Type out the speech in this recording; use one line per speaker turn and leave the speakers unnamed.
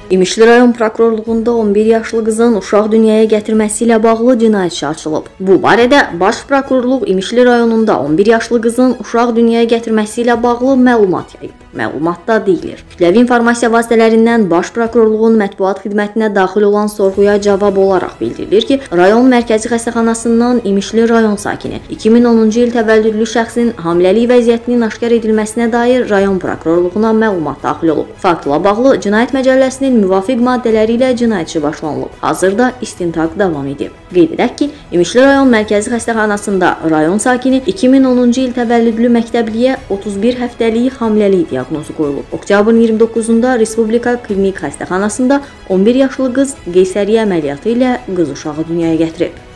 İmişli rayon prokurorluğunda 11 yaşlı qızın uşaq dünyaya gətirməsi ilə bağlı cinayət işi açılıb. Bu barədə Baş Prokurorluq İmişli rayonunda 11 yaşlı qızın uşaq dünyaya gətirməsi ilə bağlı məlumat yayıb. Məlumatda deyilir. Kütləvi informasiya vasitələrindən Baş Prokurorluğun mətbuat xidmətinə daxil olan sorğuya cavab olaraq bildirilir ki, rayon mərkəzi xəstəxanasından İmişli rayon sakini 2010-cu il təvəllüdlü şəxsin hamiləlik vəziyyətinin aşkar edilməsinə dair rayon prokurorluğuna məlumat daxil olub. Faktla bağlı Cinayət Məcəlləsinin müvafiq maddələri ilə cinayət işi başlanılıb. Hazırda istintaq davam edib. Qeyd edək ki, İmişli rayon mərkəzi xəstəxanasında rayon sakini 2010-cu il təvəllüdlü məktəbliyə 31 həftəlik hamiləlik diaqnozu qoyulub. Oktyabrın 29-da Respublika Klinik Xəstəxanasında 11 yaşlı qız qeysəriyyə əməliyyatı ilə qız uşağı dünyaya gətirib.